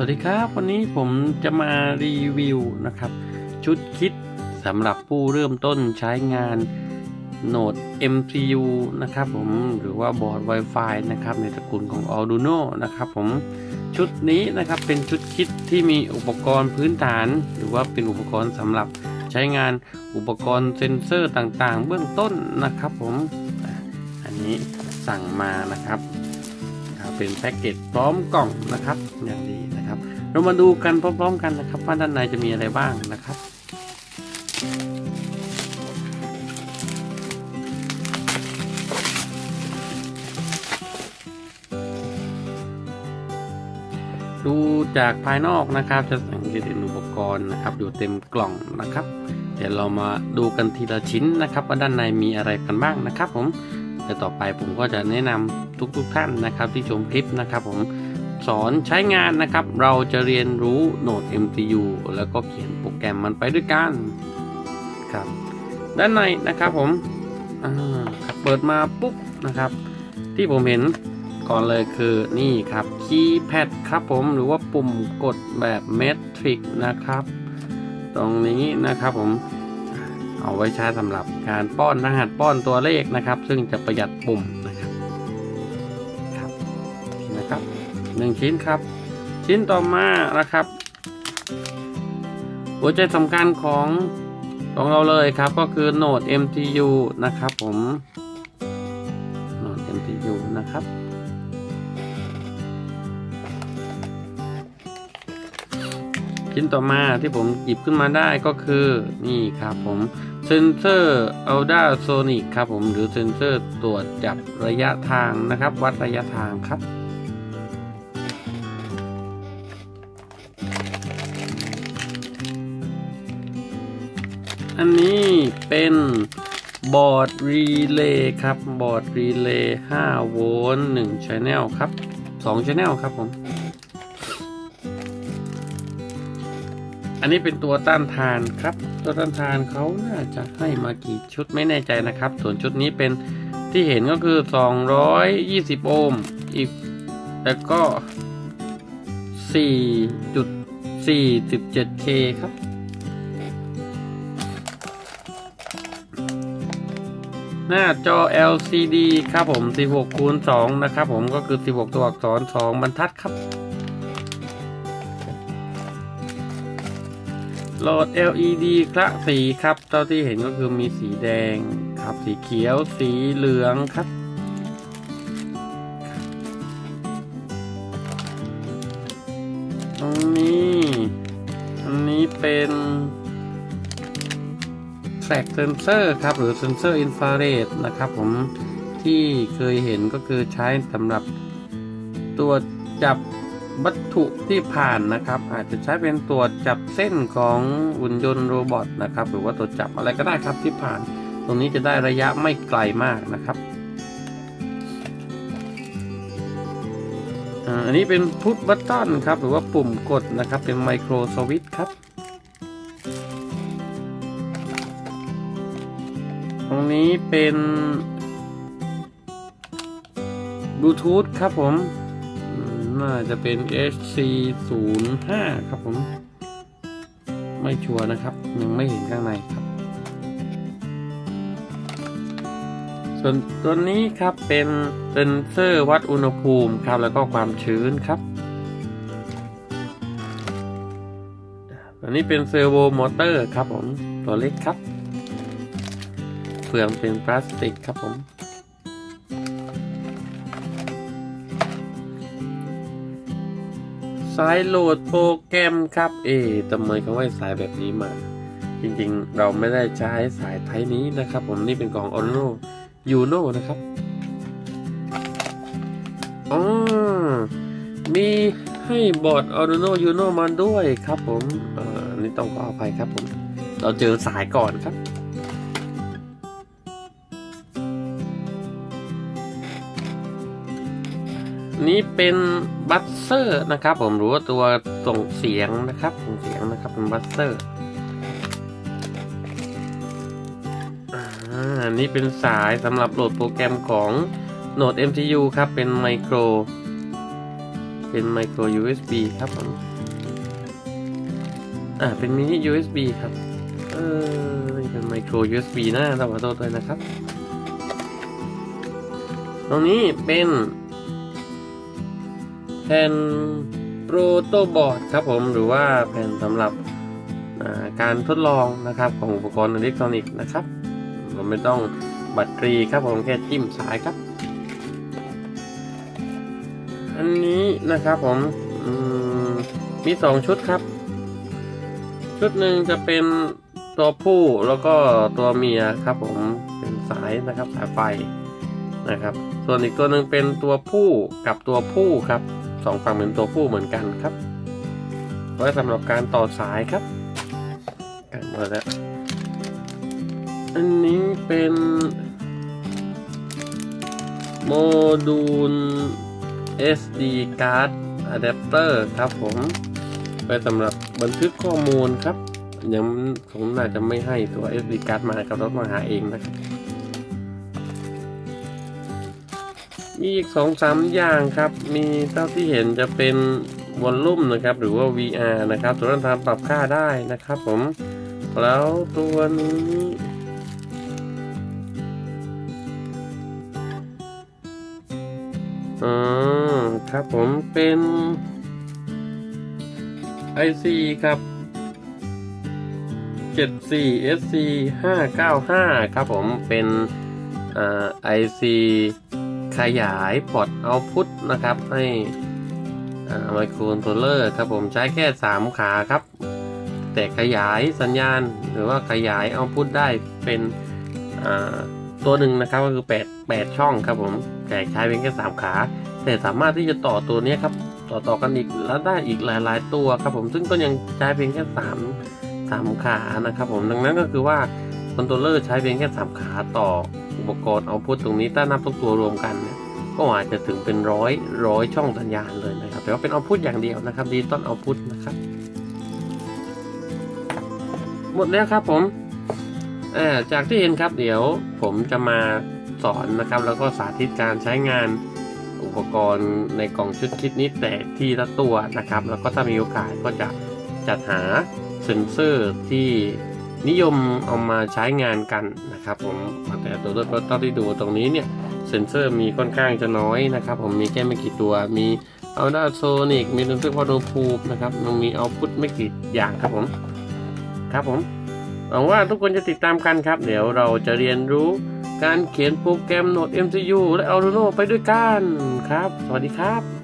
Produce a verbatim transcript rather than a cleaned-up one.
วัสดีครับวันนี้ผมจะมารีวิวนะครับชุดคิดสำหรับผู้เริ่มต้นใช้งานโหนด เอ็ม ซี ยู นะครับผมหรือว่าบอร์ด Wi-Fi นะครับในตระกูลของ Arduino นะครับผมชุดนี้นะครับเป็นชุดคิดที่มีอุปกรณ์พื้นฐานหรือว่าเป็นอุปกรณ์สำหรับใช้งานอุปกรณ์เซ็นเซอร์ต่างๆเบื้องต้นนะครับผมอันนี้สั่งมานะครับเป็นแพ็กเกจพร้อมกล่องนะครับอย่างดีนะครับเรามาดูกันพร้อมๆกันนะครับว่าด้านในจะมีอะไรบ้างนะครับดูจากภายนอกนะครับจะสังเกตเห็นอุปกรณ์นะครับอยู่เต็มกล่องนะครับเดี๋ยวเรามาดูกันทีละชิ้นนะครับว่าด้านในมีอะไรกันบ้างนะครับผมแต่ต่อไปผมก็จะแนะนำทุกๆท่านนะครับที่ชมคลิปนะครับผมสอนใช้งานนะครับเราจะเรียนรู้โหนด เอ็ม ซี ยู แล้วก็เขียนโปรแกรมมันไปด้วยกันครับด้านในนะครับผมเปิดมาปุ๊บนะครับที่ผมเห็นก่อนเลยคือนี่ครับคีย์แพดครับผมหรือว่าปุ่มกดแบบเมทริกนะครับตรงนี้นะครับผมเอาไว้ใช้สำหรับการป้อนรหัสป้อนตัวเลขนะครับซึ่งจะประหยัดปุ่มนะครับครับนะครับหนึ่งชิ้นครับชิ้นต่อมานะครับหัวใจสำคัญของของเราเลยครับก็คือโหนด เอ็ม ซี ยู นะครับผมโหนด เอ็ม ซี ยู นะครับชิ้นต่อมาที่ผมหยิบขึ้นมาได้ก็คือนี่ครับผมเซนเซอร์อัลตราโซนิกครับผมหรือเซนเซอร์ตรวจจับระยะทางนะครับวัดระยะทางครับอันนี้เป็นบอร์ดรีเลย์ครับบอร์ดรีเลย์ห้าโวลต์หนึ่ง channel ครับสอง channel ครับผมอันนี้เป็นตัวต้านทานครับตัวต้านทานเขาน่าจะให้มากี่ชุดไม่แน่ใจนะครับส่วนชุดนี้เป็นที่เห็นก็คือสองร้อยยี่สิบโอห์มอีกแล้วก็ สี่จุดสี่เจ็ด เค ครับหน้าจอ แอล ซี ดี ครับผมสิบหกคูณสองนะครับผมก็คือสิบหกตัวอักษรสองบรรทัดครับหลอด แอล อี ดี คละสีครับเท่าที่เห็นก็คือมีสีแดงครับสีเขียวสีเหลืองครับตรงนี้อันนี้เป็นแฟลชเซนเซอร์ครับหรือเซนเซอร์อินฟราเรดนะครับผมที่เคยเห็นก็คือใช้สำหรับตัวจับวัตถุที่ผ่านนะครับอาจจะใช้เป็นตัวจับเส้นของหุ่นยนต์โรบอทนะครับหรือว่าตัวจับอะไรก็ได้ครับที่ผ่านตรงนี้จะได้ระยะไม่ไกลมากนะครับอันนี้เป็นพุทบัตตอนครับหรือว่าปุ่มกดนะครับเป็นไมโครสวิตช์ครับตรงนี้เป็นบลูทูธครับผมน่าจะเป็น เอช ซี ศูนย์ ห้า ครับผมไม่ชัวร์นะครับยังไม่เห็นข้างในครับส่วนตัวนี้ครับเป็นเซนเซอร์วัดอุณหภูมิครับแล้วก็ความชื้นครับตัวนี้เป็นเซอร์โวมอเตอร์ครับผมตัวเล็กครับเปลือกเป็นพลาสติกครับผมสายโหลดโปรแกรมครับเอ๊ะทำไมเขาให้สายแบบนี้มาจริงๆเราไม่ได้ใช้สายไทยนี้นะครับผมนี่เป็นกล่อง Arduino Uno นะครับอ๋อมีให้บอร์ด Arduino Uno มาด้วยครับผมเอ่อนี่ต้องขออภัยครับผมเราเจอสายก่อนครับนี้เป็นบัสเซอร์นะครับผมหรือว่าตัวส่งเสียงนะครับส่งเสียงนะครับเป็นบัสเซอร์อันนี้เป็นสายสำหรับโหลดโปรแกรมของโหนด เอ็ม ซี ยู ครับเป็นไมโครเป็นไมโคร ยู เอส บี ครับผมอ่าเป็นมินิ ยู เอส บี ครับเออเป็นไมโคร ยู เอส บี นะต้องขอโทษด้วยนะครับตรงนี้เป็นแผ่นโปรโตบอร์ดครับผมหรือว่าแผ่นสำหรับการทดลองนะครับของอุปกรณ์อิเล็กทรอนิกส์นะครับเราไม่ต้องบัตรกรีครับผมแค่จิ้มสายครับอันนี้นะครับผมมีสองชุดครับชุดหนึ่งจะเป็นตัวผู้แล้วก็ตัวเมียครับผมเป็นสายนะครับสายไฟนะครับส่วนอีกตัวหนึ่งเป็นตัวผู้กับตัวผู้ครับสองฝั่งเป็นตัวผู้เหมือนกันครับไว้สำหรับการต่อสายครับกันมาแล้วอันนี้เป็นโมดูล เอส ดี card adapter ครับผมไว้สำหรับบันทึกข้อมูลครับยังผมน่าจะไม่ให้ตัว เอส ดี card มาครับต้องมาหาเองนะครับมีอีก สองสาม อย่างครับมีเท่าที่เห็นจะเป็นวอลลุ่มนะครับหรือว่า วี อาร์ นะครับตัวนั้นทำปรับค่าได้นะครับผมแล้วตัวนี้อ๋อครับผมเป็น ไอ ซี ครับ เจ็ดสี่ เอส ซี ห้าเก้าห้า ครับผมเป็นอ่า ไอ ซี ขยายพอร์ตเอาต์พุตนะครับให้ไมโครคอนโทรลเลอร์ครับผมใช้แค่สามขาครับแต่ขยายสัญญาณหรือว่าขยายเอาต์พุตได้เป็นตัวหนึ่งนะครับก็คือแปด แปดช่องครับผมแต่ใช้เพียงแค่สามขาแต่สามารถที่จะต่อตัวนี้ครับต่อต่อกันอีกแล้วได้อีกหลายๆตัวครับผมซึ่งก็ยังใช้เพียงแค่สาม สามขานะครับผมดังนั้นก็คือว่าคอนโทรลเลอร์ใช้เพียงแค่สามขาต่ออุปกรณ์เอาต์พุตตรงนี้ถ้านับทุกตัวรวมกันเนี่ยก็อาจจะถึงเป็นร้อยร้อยช่องสัญญาณเลยนะครับแต่ว่าเป็นเอาต์พุตอย่างเดียวนะครับดิจิตอลเอาต์พุตนะครับหมดแล้วครับผมอ่าจากที่เห็นครับเดี๋ยวผมจะมาสอนนะครับแล้วก็สาธิตการใช้งานอุปกรณ์ในกล่องชุดคิดนี้แต่ทีละตัวนะครับแล้วก็ถ้ามีโอกาสก็จะจัดหาเซ็นเซอร์ที่นิยมเอามาใช้งานกันนะครับผมแต่ตัวต้นที่ดูตรงนี้เนี่ยเซ็นเซอร์มีค่อนข้างจะน้อยนะครับผมมีแค่ไม่กี่ตัวมีเอาด้าโซนิกมีตัวที่พอดูพูบนะครับมันมีเอาพุตไม่กี่อย่างครับผมครับผมหวังว่าทุกคนจะติดตามกันครับเดี๋ยวเราจะเรียนรู้การเขียนโปรแกรมโน้ต เอ็ม ซี ยู และ Arduino ไปด้วยกันครับสวัสดีครับ